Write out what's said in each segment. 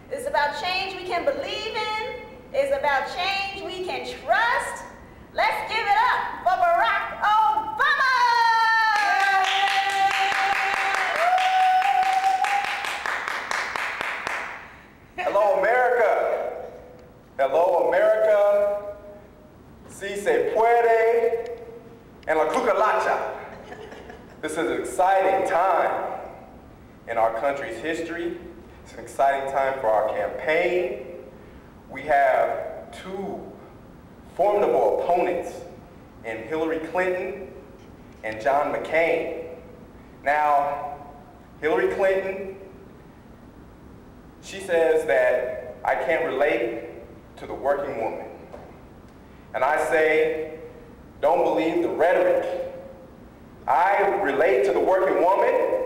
It's about change we can believe in. It's about change we can trust. Let's give it up for Barack Obama! Hello, America. Hello, America. Si se puede. And la cucaracha. This is an exciting time in our country's history. It's an exciting time for our campaign. We have two formidable opponents in Hillary Clinton and John McCain. Now, Hillary Clinton, she says that I can't relate to the working woman. And I say, don't believe the rhetoric. I relate to the working woman.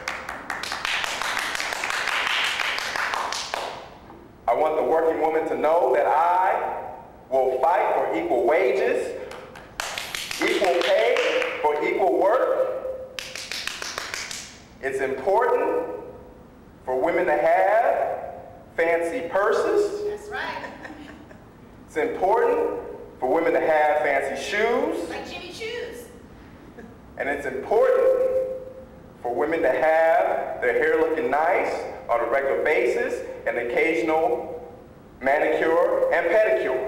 I want the working woman to know that I will fight for equal wages, equal pay for equal work. It's important for women to have fancy purses. That's right. It's important for women to have fancy shoes. Like Jimmy Choos. And it's important for women to have their hair looking nice on a regular basis and occasional manicure and pedicure.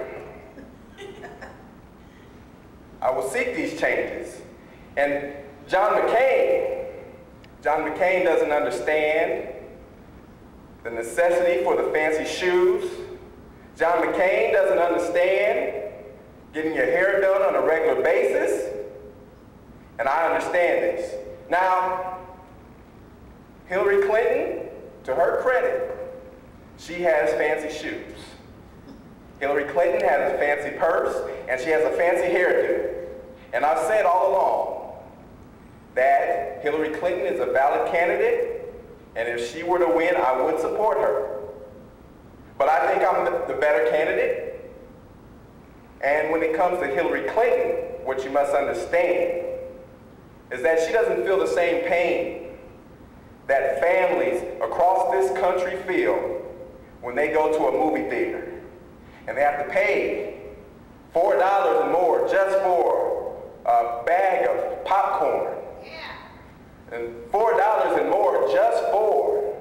I will seek these changes. And John McCain doesn't understand the necessity for the fancy shoes. John McCain doesn't understand getting your hair done on a regular basis. And I understand this. Now, Hillary Clinton, to her credit, she has fancy shoes. Hillary Clinton has a fancy purse, and she has a fancy hairdo. And I've said all along that Hillary Clinton is a valid candidate, and if she were to win, I would support her. But I think I'm the better candidate. And when it comes to Hillary Clinton, what you must understand is that she doesn't feel the same pain that families across this country feel when they go to a movie theater and they have to pay $4 and more just for a bag of popcorn. Yeah. And $4 and more just for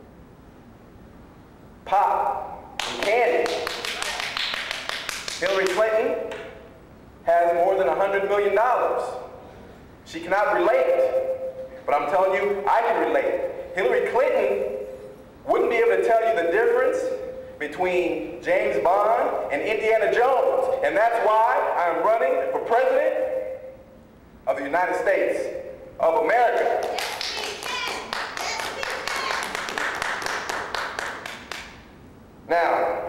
pop and candy. Hillary Clinton has more than $100 million. She cannot relate, but I'm telling you, I can relate. Hillary Clinton wouldn't be able to tell you the difference between James Bond and Indiana Jones, and that's why I'm running for president of the United States of America. Yes, we can. Yes, we can. Now,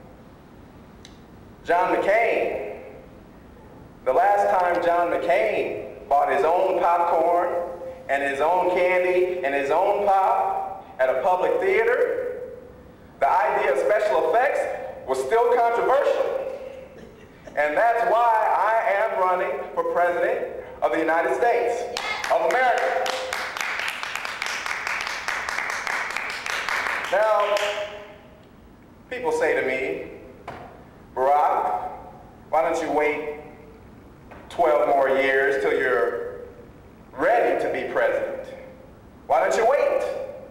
John McCain, the last time John McCain bought his own popcorn and his own candy and his own pop at a public theater, the idea of special effects was still controversial. And that's why I am running for president of the United States of America. Now, people say to me, Barack, why don't you wait 12 more years till you're ready to be president? Why don't you wait?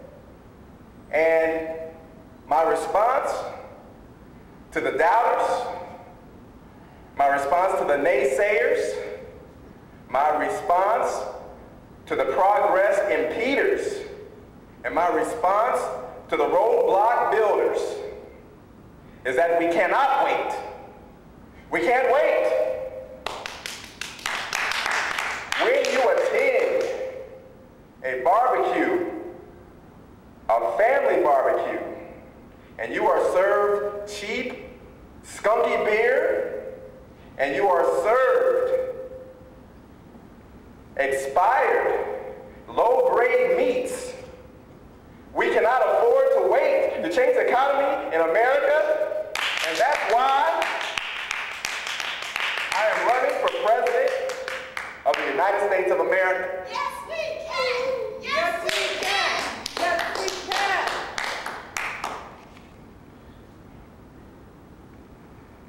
And my response to the doubters, my response to the naysayers, my response to the progress impeders, and my response to the roadblock builders is that we cannot wait. We can't wait. When you attend a barbecue, a family barbecue, and you are served cheap, skunky beer, and you are served expired, low-grade meats, we cannot afford to wait to change the economy in America, and that's why I am running for president of the United States of America. Yes, we can. Yes, we can. Yes, we can.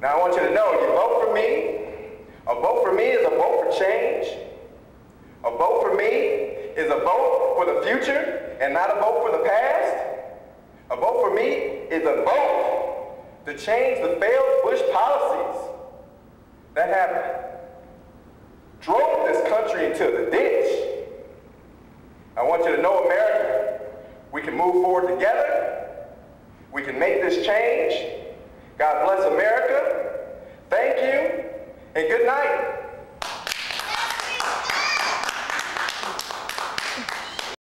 Now I want you to know, you vote for me. A vote for me is a vote for change. A vote for me is a vote for the future and not a vote for the past. A vote for me is a vote to change the failed Bush policies that have drove this country into the ditch. I want you to know, America, we can move forward together. We can make this change. God bless America. Thank you, and good night.